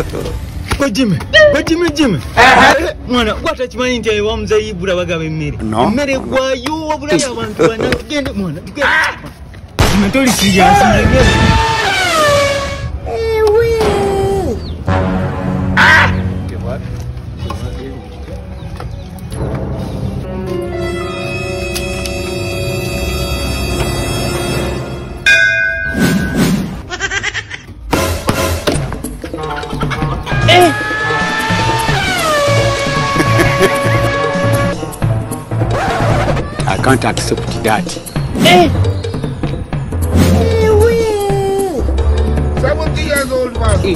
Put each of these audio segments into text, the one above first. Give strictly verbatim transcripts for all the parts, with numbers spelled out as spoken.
Go Jimmy, go Jimmy Jimmy. Mwana, kwata chimanyi nti ayi wamuza yibula bagaba emmere. Emmere gwayo wabula y'abantu bana tugende mwana. Jimmy toli serious. I can't accept that. Eh? seventy years old man.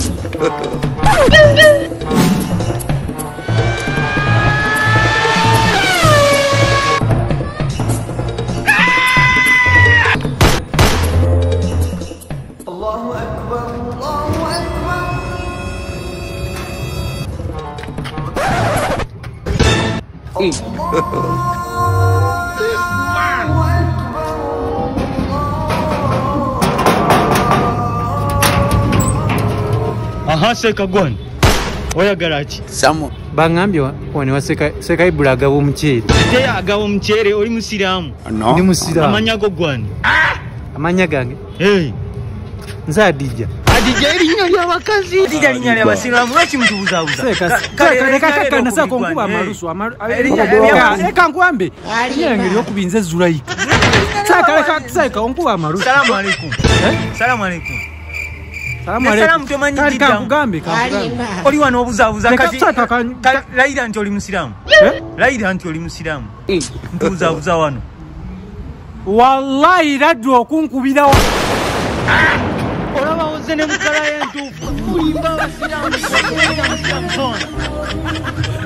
Allahu Akbar, Allahu Akbar. Aha seka gwan. Oya garachi. Samo. Bangambye wone waseka seka ibula agabo mcheri. Te agabo mchere oli musiramu. No. Ndi musiramu. Amanya go gwani. Amanya gange. Hey. Nza Adija. Adija erinnya lya bakazi. Adija erinnya lya basiramu lwaki mutubuzabuza. Seka kale kaka na sako nkuba amarusu amaru. Eka nkwambe. Yenge lyokubinze Zulaika. Saka kaka seka nkuba amarusu. Salamu alaykum. Eh? Salamu alaykum. Salamu alaykum. Salamu tomanyi kali jiddamu. kankugambe kankugambe. Oli wano obuzabuza kati. Saka Laira nti oli musiramu. Eh? Laira nti oli musiramu. Ntubuzabuza wano. Wallahi raddu okunkubira wa. Olaba oze ne mukala yentuufu. Kulimba abasiramu.